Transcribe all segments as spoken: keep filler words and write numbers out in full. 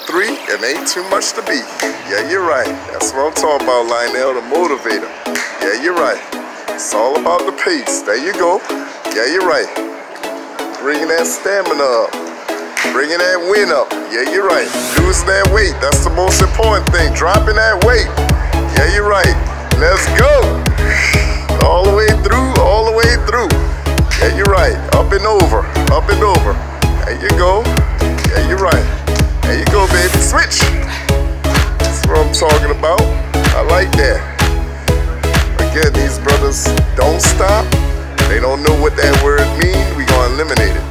three and ain't too much to be. Yeah, you're right. That's what I'm talking about, Lionel, the motivator. Yeah, you're right. It's all about the pace. There you go. Yeah, you're right. Bringing that stamina up. Bringing that wind up. Yeah, you're right. Losing that weight. That's the most important thing. Dropping that weight. Yeah, you're right. Let's go. All the way through, all the way through. Yeah, you're right. Up and over. Up and over. There you go. Yeah, you're right. There you go, baby. Switch. That's what I'm talking about. I like that. Again, these brothers don't stop. They don't know what that word means. We gonna eliminate it.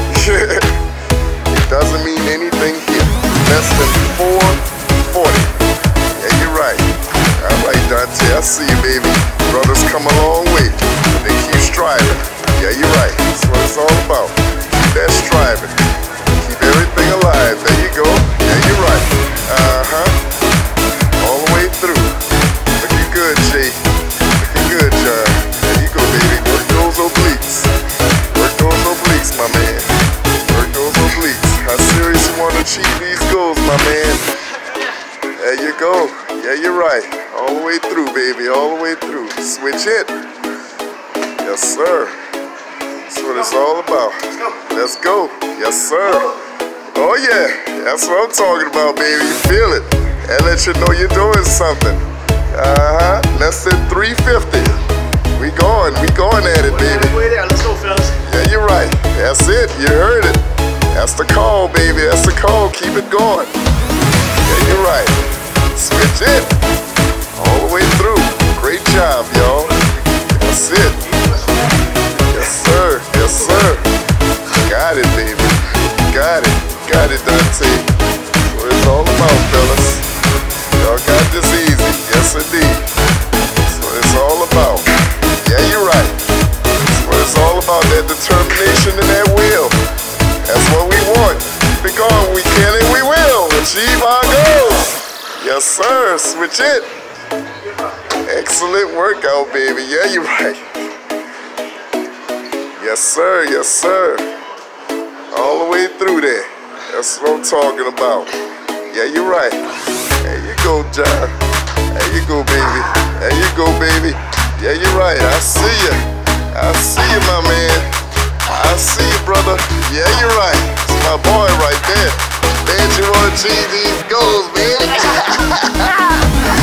It doesn't mean anything here. Less than four forty. Yeah, you're right. All right, Dante. I see you, baby. Brothers come a long way. They keep striving. Yeah, you're right. That's what it's all about. Keep that striving. Keep everything alive. There you go. Yeah, you're right. Uh-huh. All the way through. Looking good, Jay. Looking good, John. There you go, baby. Work those obliques. Work those obliques, my man. Work those obliques. How serious you want to achieve these goals, my man? There you go. Yeah, you're right. All the way through, baby. All the way through. Switch it. Yes, sir. That's what it's all about. Let's go. Yes, sir. Oh, yeah. That's what I'm talking about, baby. You feel it. And let you know you're doing something. Uh-huh. Less than three fifty. We going. We going at it, baby. Let's go, fellas. Yeah, you're right. That's it. You heard it. That's the call, baby. That's the call. Keep it going. Yeah, you're right. Switch it. All the way through. Great job, y'all. That's it. Yes, sir. Yes, sir. Got it, baby. Got it. Got it, Dante. That's what it's all about, fellas. Y'all got this easy. Yes, indeed. That's what it's all about. Yeah, you're right. That's what it's all about. That determination and that will. That's what we want. Keep it going. We can and we will achieve our goals. Yes, sir. Switch it. Excellent workout, baby. Yeah, you're right. Yes, sir. Yes, sir. All the way through there. That's what I'm talking about. Yeah, you're right. There you go, John. There you go, baby. There you go, baby. Yeah, you're right. I see you. I see you, my man. I see you, brother. Yeah, you're right. It's my boy right there. Man, you want to achieve these goals, man.